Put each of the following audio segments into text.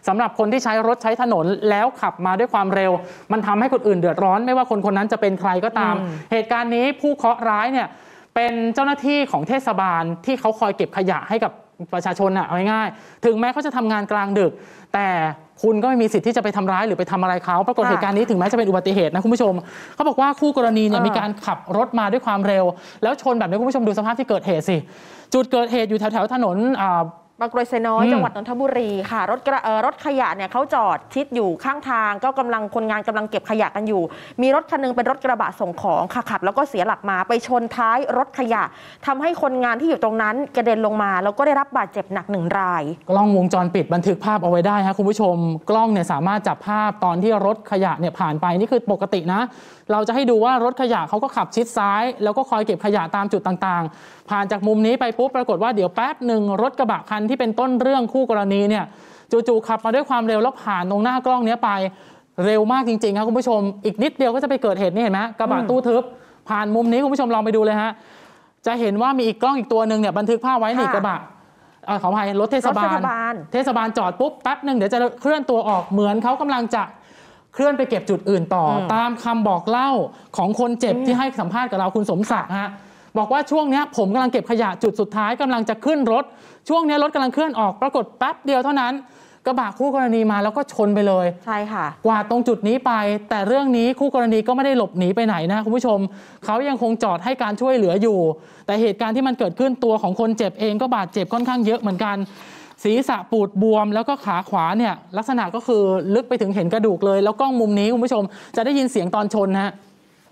สำหรับคนที่ใช้รถใช้ถนนแล้วขับมาด้วยความเร็วมันทำให้คนอื่นเดือดร้อนไม่ว่าคนคนนั้นจะเป็นใครก็ตามเหตุการณ์นี้ผู้เคราะห์ร้ายเนี่ยเป็นเจ้าหน้าที่ของเทศบาลที่เขาคอยเก็บขยะให้กับประชาชนเอาง่ายๆถึงแม้เขาจะทำงานกลางดึกแต่คุณก็ไม่มีสิทธิ์ที่จะไปทำร้ายหรือไปทำอะไรเขาปรากฏเหตุการณ์นี้ถึงแม้จะเป็นอุบัติเหตุนะคุณผู้ชมเขาบอกว่าคู่กรณีเนี่ยมีการขับรถมาด้วยความเร็วแล้วชนแบบนี้คุณผู้ชมดูสภาพที่เกิดเหตุสิจุดเกิดเหตุอยู่แถวถนนบางกรวยไซน้อยจังหวัดนนทบุรีค่ะรถขยะเนี่ยเขาจอดชิดอยู่ข้างทางก็คนงานกำลังเก็บขยะกันอยู่มีรถคันนึงเป็นรถกระบะส่งของขับแล้วก็เสียหลักมาไปชนท้ายรถขยะทำให้คนงานที่อยู่ตรงนั้นกระเด็นลงมาแล้วก็ได้รับบาดเจ็บหนัก1 รายกล้องวงจรปิดบันทึกภาพเอาไว้ได้ครับคุณผู้ชมกล้องเนี่ยสามารถจับภาพตอนที่รถขยะเนี่ยผ่านไปนี่คือปกตินะเราจะให้ดูว่ารถขยะเขาก็ขับชิดซ้ายแล้วก็คอยเก็บขยะตามจุดต่างๆผ่านจากมุมนี้ไปปุ๊บปรากฏว่าเดี๋ยวแป๊บหนึ่งรถกระบะคันที่เป็นต้นเรื่องคู่กรณีเนี่ยจู่ๆขับมาด้วยความเร็วแล้วผ่านตรงหน้ากล้องนี้ไปเร็วมากจริงๆครับคุณผู้ชมอีกนิดเดียวก็จะไปเกิดเหตุนี่เห็นไหมกระบะตู้ทึบผ่านมุมนี้คุณผู้ชมลองไปดูเลยฮะจะเห็นว่ามีอีกกล้องอีกตัวหนึ่งเนี่ยบันทึกภาพไว้นี่กระบะขออภัยรถเทศบาลจอดปุ๊บแป๊บหนึ่งเดี๋ยวจะเคลื่อนตัวออกเหมือนเขากำลังจะเคลื่อนไปเก็บจุดอื่นต่อตามคำบอกเล่าของคนเจ็บที่ให้สัมภาษณ์กับเราคุณสมศักดิ์ฮะบอกว่าช่วงนี้ผมกำลังเก็บขยะจุดสุดท้ายกำลังจะขึ้นรถช่วงนี้รถกำลังเคลื่อนออกปรากฏแป๊บเดียวเท่านั้นกระบะคู่กรณีมาแล้วก็ชนไปเลยใช่ค่ะกวาดตรงจุดนี้ไปแต่เรื่องนี้คู่กรณีก็ไม่ได้หลบหนีไปไหนนะคุณผู้ชมเขายังคงจอดให้การช่วยเหลืออยู่แต่เหตุการณ์ที่มันเกิดขึ้นตัวของคนเจ็บเองก็บาดเจ็บค่อนข้างเยอะเหมือนกันศีรษะปูดบวมแล้วก็ขาขวาเนี่ยลักษณะก็คือลึกไปถึงเห็นกระดูกเลยแล้วกล้องมุมนี้คุณผู้ชมจะได้ยินเสียงตอนชนฮะ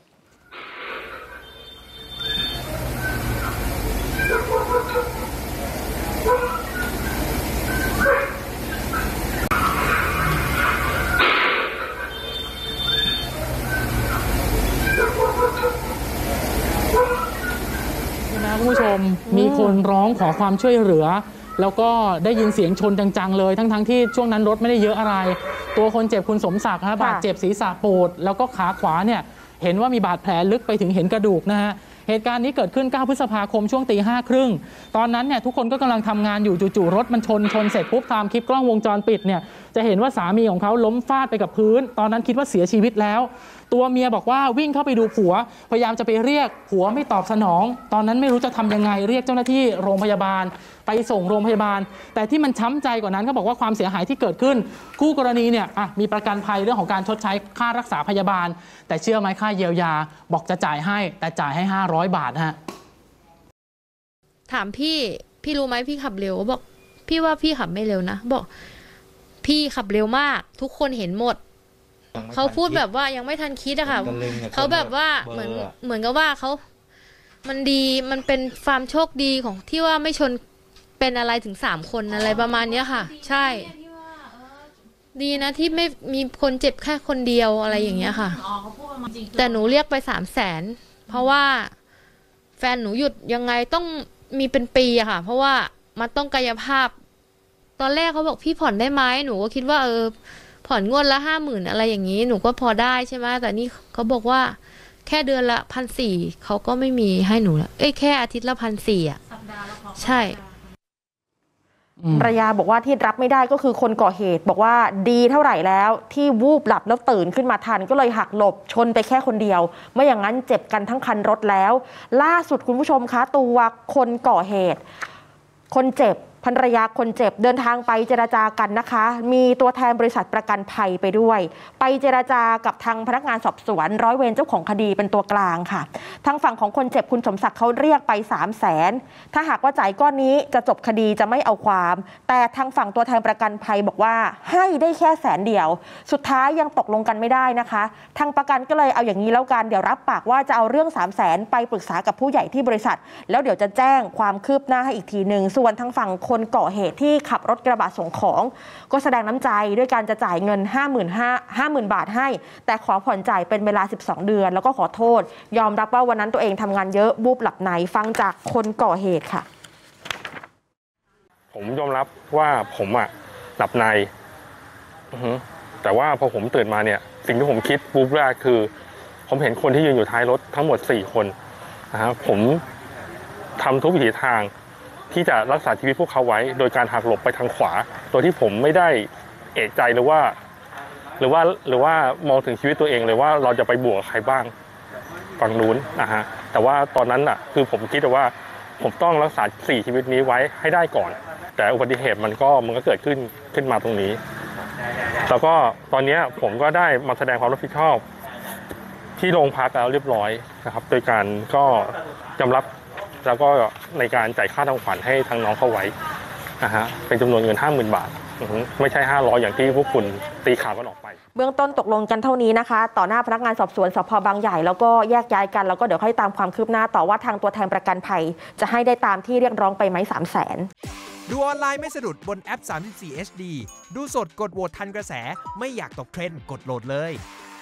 นะคุณผู้ชมมีคนร้องขอความช่วยเหลือแล้วก็ได้ยินเสียงชนจังๆเลยทั้งที่ช่วงนั้นรถไม่ได้เยอะอะไรตัวคนเจ็บคุณสมศักดิ์บาดเจ็บศีรษะปูดแล้วก็ขาขวาเนี่ยเห็นว่ามีบาดแผลลึกไปถึงเห็นกระดูกนะฮะเหตุการณ์นี้เกิดขึ้น9 พฤษภาคมช่วง05:30ตอนนั้นเนี่ยทุกคนก็กำลังทำงานอยู่จู่ๆรถมันชนเสร็จปุ๊บตามคลิปกล้องวงจรปิดเนี่ยจะเห็นว่าสามีของเขาล้มฟาดไปกับพื้นตอนนั้นคิดว่าเสียชีวิตแล้วตัวเมียบอกว่าวิ่งเข้าไปดูผัวพยายามจะไปเรียกผัวไม่ตอบสนองตอนนั้นไม่รู้จะทำยังไงเรียกเจ้าหน้าที่โรงพยาบาลไปส่งโรงพยาบาลแต่ที่มันช้ำใจกว่านั้นก็บอกว่าความเสียหายที่เกิดขึ้นคู่กรณีเนี่ยมีประกันภัยเรื่องของการชดใช้ค่ารักษาพยาบาลแต่เชื่อไหมค่าเยียวยาบอกจะจ่ายให้แต่จ่ายให้500 บาทฮะถามพี่รู้ไหมพี่ขับเร็วบอกพี่ว่าพี่ขับไม่เร็วนะบอกพี่ขับเร็วมากทุกคนเห็นหมดเขาพูดแบบว่ายังไม่ทันคิดอะค่ะเขาแบบว่าเหมือนกับว่าเขามันดีมันเป็นความโชคดีของที่ว่าไม่ชนเป็นอะไรถึง3 คนอะไรประมาณนี้ค่ะใช่ดีนะที่ไม่มีคนเจ็บแค่คนเดียวอะไรอย่างเงี้ยค่ะแต่หนูเรียกไป300,000เพราะว่าแฟนหนูหยุดยังไงต้องมีเป็นปีอะค่ะเพราะว่ามันต้องกายภาพตอนแรกเขาบอกพี่ผ่อนได้ไหมหนูก็คิดว่าผ่อนงวดละ50,000อะไรอย่างนี้หนูก็พอได้ใช่ไหมแต่นี่เขาบอกว่าแค่เดือนละ1,400เขาก็ไม่มีให้หนูละแค่อาทิตย์ละ1,400อะใช่ภรรยาบอกว่าที่รับไม่ได้ก็คือคนก่อเหตุบอกว่าดีเท่าไหร่แล้วที่วูบหลับแล้วตื่นขึ้นมาทันก็เลยหักหลบชนไปแค่คนเดียวไม่อย่างนั้นเจ็บกันทั้งคันรถแล้วล่าสุดคุณผู้ชมคะตัวคนก่อเหตุคนเจ็บภรรยาคนเจ็บเดินทางไปเจรจากันนะคะมีตัวแทนบริษัทประกันภัยไปด้วยไปเจรจากับทางพนักงานสอบสวนร้อยเวรเจ้าของคดีเป็นตัวกลางค่ะทางฝั่งของคนเจ็บคุณสมศักดิ์เขาเรียกไป300,000ถ้าหากว่าจ่ายก้อนนี้จะจบคดีจะไม่เอาความแต่ทางฝั่งตัวแทนประกันภัยบอกว่าให้ได้แค่100,000สุดท้ายยังตกลงกันไม่ได้นะคะทางประกันก็เลยเอาอย่างนี้แล้วกันเดี๋ยวรับปากว่าจะเอาเรื่อง300,000ไปปรึกษากับผู้ใหญ่ที่บริษัทแล้วเดี๋ยวจะแจ้งความคืบหน้าให้อีกทีนึงส่วนทางฝั่งคนก่อเหตุที่ขับรถกระบะส่งของก็แสดงน้ำใจด้วยการจะจ่ายเงิน50,000 บาทให้แต่ขอผ่อนจ่ายเป็นเวลา12 เดือนแล้วก็ขอโทษยอมรับว่าวันนั้นตัวเองทำงานเยอะวูบหลับในฟังจากคนก่อเหตุค่ะผมยอมรับว่าผมหลับในแต่ว่าพอผมตื่นมาเนี่ยสิ่งที่ผมคิดวูบแรกคือผมเห็นคนที่ยืนอยู่ท้ายรถทั้งหมด4 คนนะครับผมทำทุกวิถีทางที่จะรักษาชีวิตพวกเขาไว้โดยการหักหลบไปทางขวาโดยที่ผมไม่ได้เอะใจหรือว่ามองถึงชีวิตตัวเองเลยว่าเราจะไปบวกใครบ้างฝั่งนู้นนะฮะแต่ว่าตอนนั้นน่ะคือผมคิดว่าผมต้องรักษา4ชีวิตนี้ไว้ให้ได้ก่อนแต่อุบัติเหตุมันก็เกิดขึ้นมาตรงนี้แล้วก็ตอนนี้ผมก็ได้มาแสดงความรับผิดชอบที่โรงพักแล้วเรียบร้อยนะครับโดยการก็ยอมรับแล้วก็ในการจ่ายค่าทางขวัญให้ทางน้องเข้าไว้นะฮะเป็นจำนวนเงิน 50,000 บาทไม่ใช่500อย่างที่พวกคุณตีข่าวกันออกไปเบื้องต้นตกลงกันเท่านี้นะคะต่อหน้าพนักงานสอบสวนสพบางใหญ่แล้วก็แยกย้ายกันแล้วก็เดี๋ยวค่อยตามความคืบหน้าต่อว่าทางตัวแทนประกันภัยจะให้ได้ตามที่เรียกร้องไปไหม 300,000 ดูออนไลน์ไม่สะดุดบนแอป 34 HD ดูสดกดโหวตทันกระแสไม่อยากตกเทรนด์กดโหลดเลย